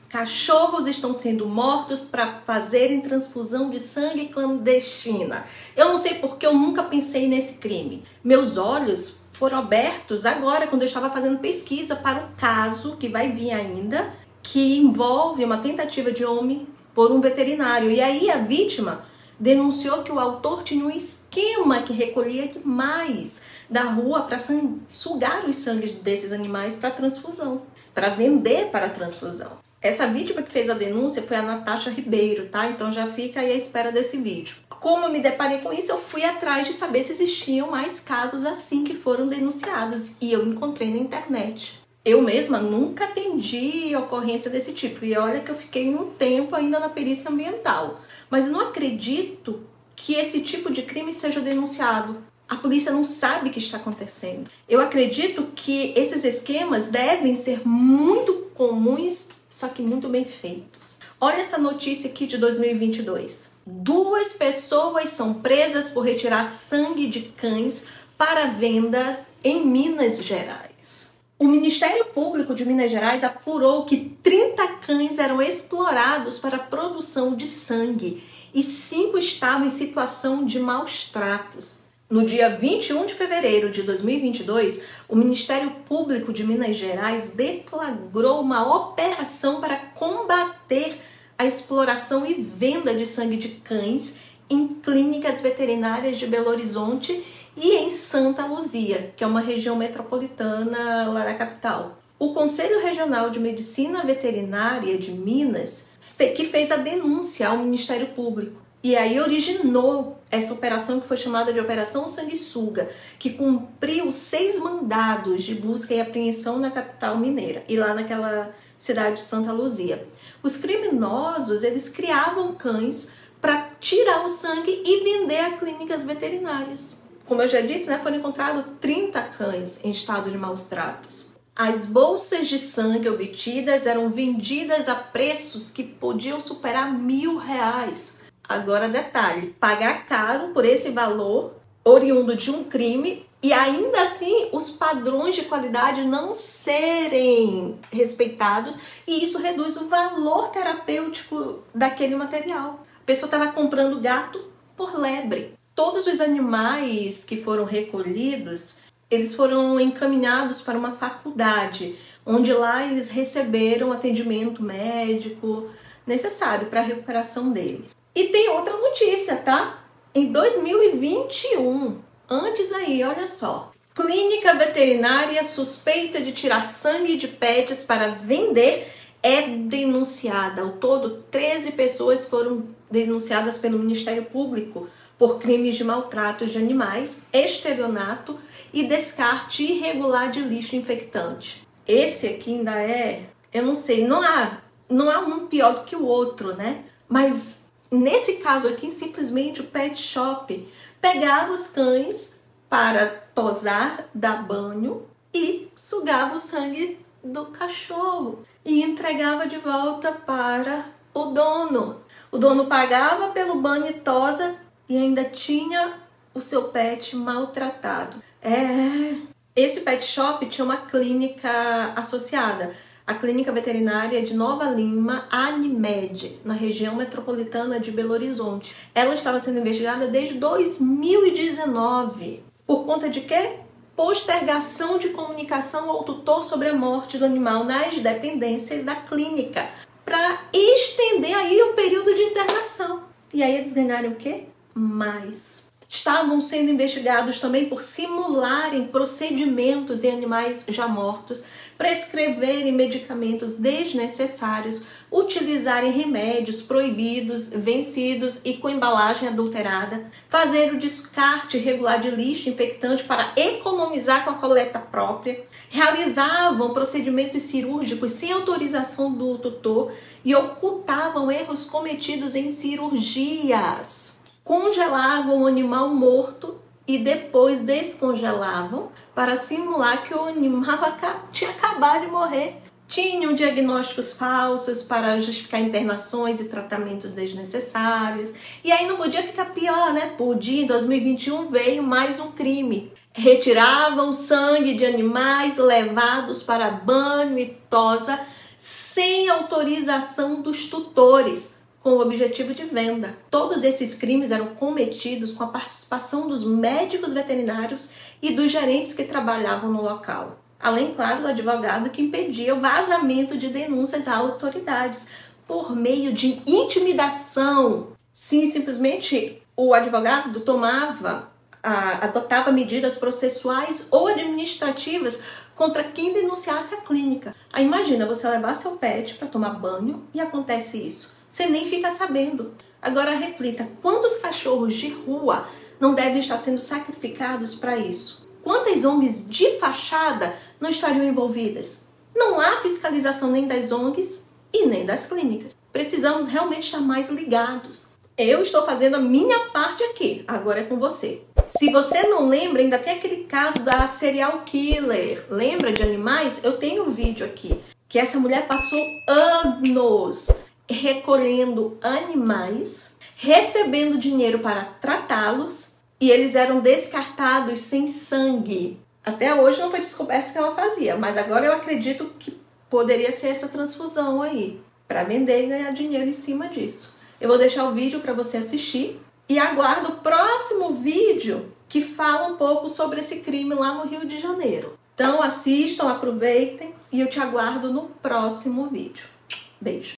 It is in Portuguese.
Cachorros estão sendo mortos para fazerem transfusão de sangue clandestina. Eu não sei porque eu nunca pensei nesse crime. Meus olhos foram abertos agora quando eu estava fazendo pesquisa para o caso que vai vir ainda, que envolve uma tentativa de homem por um veterinário. E aí a vítima denunciou que o autor tinha um esquema que recolhia demais da rua para sugar os sangues desses animais para transfusão, para vender para transfusão. Essa vítima que fez a denúncia foi a Natasha Ribeiro, tá? Então já fica aí à espera desse vídeo. Como eu me deparei com isso, eu fui atrás de saber se existiam mais casos assim que foram denunciados. E eu encontrei na internet. Eu mesma nunca atendi ocorrência desse tipo. E olha que eu fiquei um tempo ainda na perícia ambiental. Mas eu não acredito que esse tipo de crime seja denunciado. A polícia não sabe o que está acontecendo. Eu acredito que esses esquemas devem ser muito comuns, só que muito bem feitos. Olha essa notícia aqui de 2022. 2 pessoas são presas por retirar sangue de cães para venda em Minas Gerais. O Ministério Público de Minas Gerais apurou que 30 cães eram explorados para a produção de sangue e 5 estavam em situação de maus tratos. No dia 21 de fevereiro de 2022, o Ministério Público de Minas Gerais deflagrou uma operação para combater a exploração e venda de sangue de cães em clínicas veterinárias de Belo Horizonte e em Santa Luzia, que é uma região metropolitana lá da capital. O Conselho Regional de Medicina Veterinária de Minas, que fez a denúncia ao Ministério Público. E aí originou essa operação que foi chamada de Operação Sanguessuga, que cumpriu 6 mandados de busca e apreensão na capital mineira e lá naquela cidade de Santa Luzia. Os criminosos, eles criavam cães para tirar o sangue e vender a clínicas veterinárias. Como eu já disse, foram encontrados 30 cães em estado de maus tratos. As bolsas de sangue obtidas eram vendidas a preços que podiam superar R$1.000. Agora, detalhe, pagar caro por esse valor oriundo de um crime e ainda assim os padrões de qualidade não serem respeitados e isso reduz o valor terapêutico daquele material. A pessoa estava comprando gato por lebre. Todos os animais que foram recolhidos, eles foram encaminhados para uma faculdade, onde lá eles receberam atendimento médico necessário para a recuperação deles. E tem outra notícia, tá? Em 2021, antes aí, olha só. Clínica veterinária suspeita de tirar sangue de pets para vender é denunciada. Ao todo, 13 pessoas foram denunciadas pelo Ministério Público por crimes de maltrato de animais, estelionato e descarte irregular de lixo infectante. Esse aqui ainda eu não sei, não há um pior do que o outro, né? Mas nesse caso aqui, simplesmente o pet shop pegava os cães para tosar, dar banho e sugava o sangue do cachorro e entregava de volta para o dono. O dono pagava pelo banho e tosa e ainda tinha o seu pet maltratado. Esse pet shop tinha uma clínica associada. A Clínica Veterinária de Nova Lima, Animed, na região metropolitana de Belo Horizonte. Ela estava sendo investigada desde 2019. Por conta de quê? Postergação de comunicação ao tutor sobre a morte do animal nas dependências da clínica, para estender aí o período de internação. E aí eles ganharam o quê? Mais. Estavam sendo investigados também por simularem procedimentos em animais já mortos, prescreverem medicamentos desnecessários, utilizarem remédios proibidos, vencidos e com embalagem adulterada, fazer o descarte irregular de lixo infectante para economizar com a coleta própria, realizavam procedimentos cirúrgicos sem autorização do tutor e ocultavam erros cometidos em cirurgias. Congelavam o animal morto e depois descongelavam para simular que o animal tinha acabado de morrer. Tinham diagnósticos falsos para justificar internações e tratamentos desnecessários. E aí não podia ficar pior, né? Podia, em 2021 veio mais um crime. Retiravam sangue de animais levados para banho e tosa, sem autorização dos tutores, com o objetivo de venda. Todos esses crimes eram cometidos com a participação dos médicos veterinários e dos gerentes que trabalhavam no local. Além, claro, do advogado que impedia o vazamento de denúncias a autoridades por meio de intimidação. Sim, simplesmente o advogado adotava medidas processuais ou administrativas contra quem denunciasse a clínica. Aí imagina você levar seu pet para tomar banho e acontece isso. Você nem fica sabendo. Agora reflita, quantos cachorros de rua não devem estar sendo sacrificados para isso? Quantas ONGs de fachada não estariam envolvidas? Não há fiscalização nem das ONGs e nem das clínicas. Precisamos realmente estar mais ligados. Eu estou fazendo a minha parte aqui, agora é com você. Se você não lembra, ainda tem aquele caso da serial killer. Lembra de animais? Eu tenho um vídeo aqui, que essa mulher passou anos recolhendo animais, recebendo dinheiro para tratá-los, e eles eram descartados sem sangue. Até hoje não foi descoberto o que ela fazia, mas agora eu acredito que poderia ser essa transfusão aí, para vender e ganhar dinheiro em cima disso. Eu vou deixar o vídeo para você assistir e aguardo o próximo vídeo que fala um pouco sobre esse crime lá no Rio de Janeiro. Então assistam, aproveitem e eu te aguardo no próximo vídeo. Beijo!